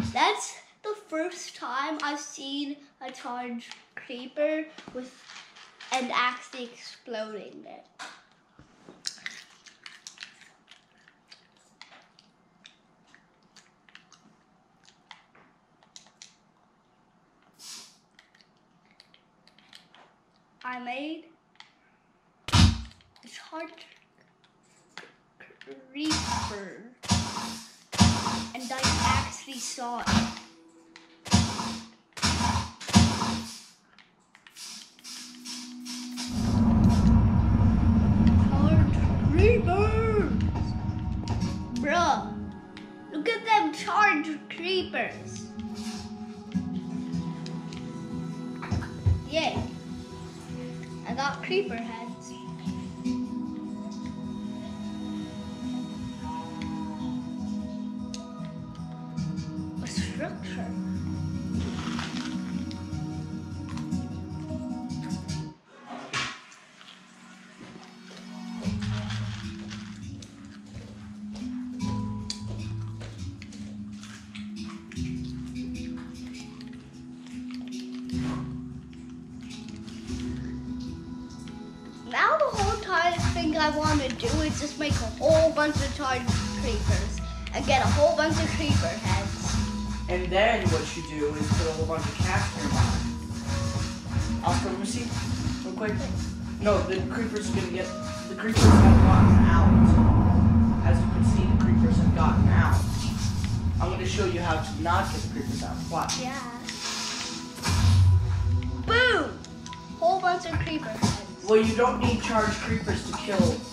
That's the first time I've seen a charged creeper with and actually exploding it. I made a charged creeper and I actually saw it. Creepers! Bruh, look at them charged creepers. Yay. I got creeper heads. A structure. Now the whole entire thing I want to do is just make a whole bunch of charged creepers and get a whole bunch of creeper heads. And then what you do is put a whole bunch of cats in your mind. Oscar, let me see real quick. No, the creepers have gotten out. As you can see, the creepers have gotten out. I'm going to show you how to not get the creepers out. Watch. Yeah. Boom! Whole bunch of creeper heads. Well, you don't need charged creepers to kill